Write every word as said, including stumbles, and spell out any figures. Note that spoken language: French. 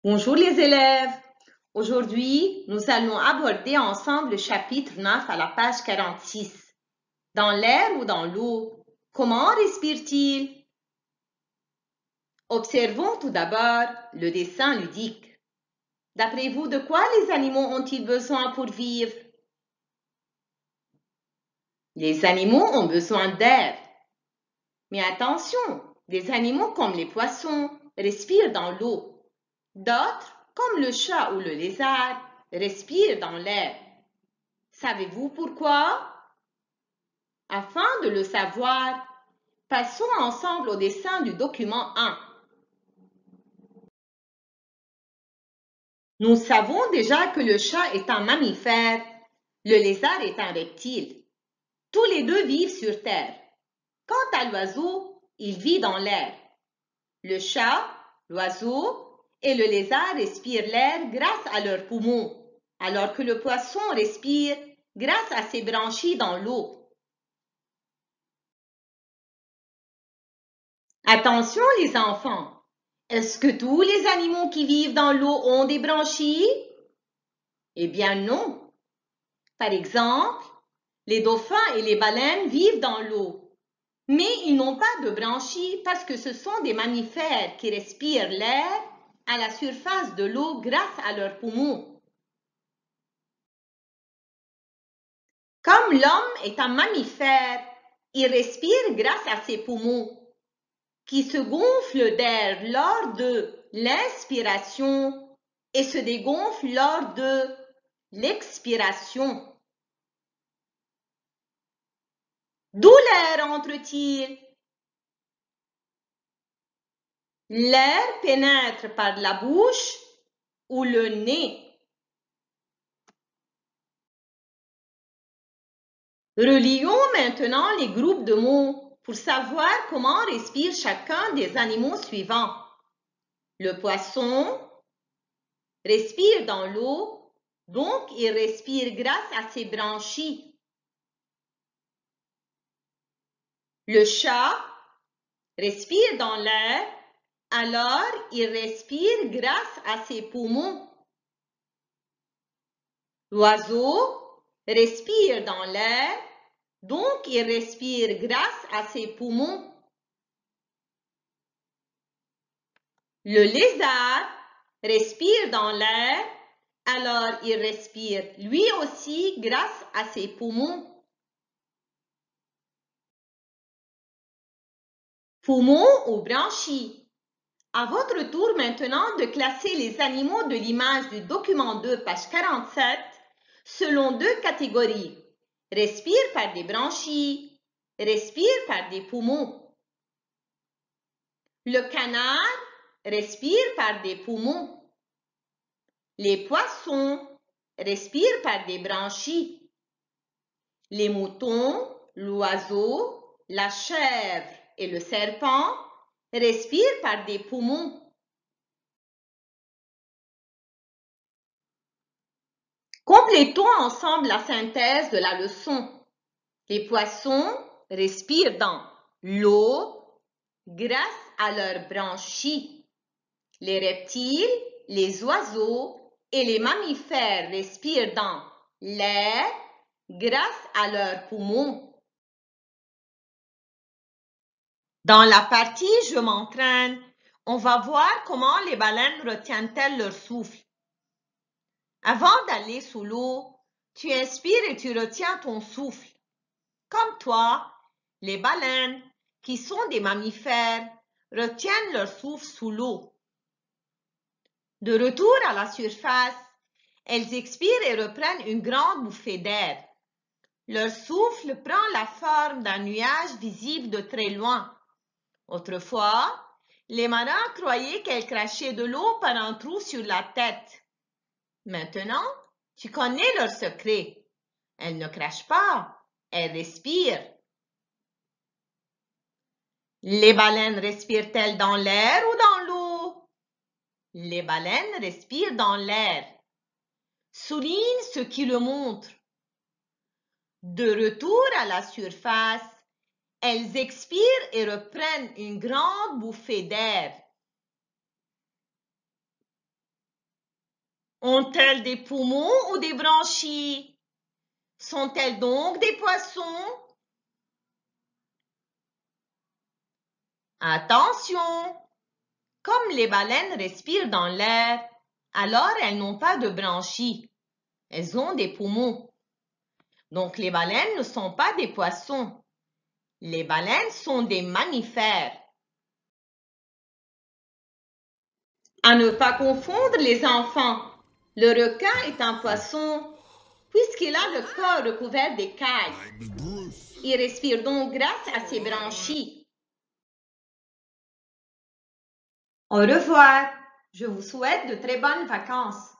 Bonjour les élèves. Aujourd'hui, nous allons aborder ensemble le chapitre neuf à la page quarante-six. Dans l'air ou dans l'eau, comment respire-t-il? Observons tout d'abord le dessin ludique. D'après vous, de quoi les animaux ont-ils besoin pour vivre? Les animaux ont besoin d'air. Mais attention, des animaux comme les poissons respirent dans l'eau. D'autres, comme le chat ou le lézard, respirent dans l'air. Savez-vous pourquoi? Afin de le savoir, passons ensemble au dessin du document un. Nous savons déjà que le chat est un mammifère, le lézard est un reptile. Tous les deux vivent sur terre. Quant à l'oiseau, il vit dans l'air. Le chat, l'oiseau et le lézard respirent l'air grâce à leurs poumons, alors que le poisson respire grâce à ses branchies dans l'eau. Attention les enfants, est-ce que tous les animaux qui vivent dans l'eau ont des branchies? Eh bien non. Par exemple, les dauphins et les baleines vivent dans l'eau, mais ils n'ont pas de branchies parce que ce sont des mammifères qui respirent l'air à la surface de l'eau grâce à leurs poumons. Comme l'homme est un mammifère, il respire grâce à ses poumons, qui se gonflent d'air lors de l'inspiration et se dégonflent lors de l'expiration. D'où l'air entre-t-il? L'air pénètre par la bouche ou le nez. Relions maintenant les groupes de mots pour savoir comment respire chacun des animaux suivants. Le poisson respire dans l'eau, donc il respire grâce à ses branchies. Le chat respire dans l'air, alors il respire grâce à ses poumons. L'oiseau respire dans l'air, donc il respire grâce à ses poumons. Le lézard respire dans l'air, alors il respire lui aussi grâce à ses poumons. Poumons ou branchies. À votre tour maintenant de classer les animaux de l'image du document deux, page quarante-sept, selon deux catégories. Respire par des branchies, respire par des poumons. Le canard respire par des poumons. Les poissons respirent par des branchies. Les moutons, l'oiseau, la chèvre et le serpent respirent par des poumons. Complétons ensemble la synthèse de la leçon. Les poissons respirent dans l'eau grâce à leurs branchies. Les reptiles, les oiseaux et les mammifères respirent dans l'air grâce à leurs poumons. Dans la partie « Je m'entraîne », on va voir comment les baleines retiennent-elles leur souffle. Avant d'aller sous l'eau, tu inspires et tu retiens ton souffle. Comme toi, les baleines, qui sont des mammifères, retiennent leur souffle sous l'eau. De retour à la surface, elles expirent et reprennent une grande bouffée d'air. Leur souffle prend la forme d'un nuage visible de très loin. Autrefois, les marins croyaient qu'elles crachaient de l'eau par un trou sur la tête. Maintenant, tu connais leur secret. Elles ne crachent pas, elles respirent. Les baleines respirent-elles dans l'air ou dans l'eau? Les baleines respirent dans l'air. Souligne ce qui le montre. De retour à la surface, elles expirent et reprennent une grande bouffée d'air. Ont-elles des poumons ou des branchies? Sont-elles donc des poissons? Attention! Comme les baleines respirent dans l'air, alors elles n'ont pas de branchies. Elles ont des poumons. Donc les baleines ne sont pas des poissons. Les baleines sont des mammifères. À ne pas confondre les enfants. Le requin est un poisson puisqu'il a le corps recouvert d'écailles. Il respire donc grâce à ses branchies. Au revoir. Je vous souhaite de très bonnes vacances.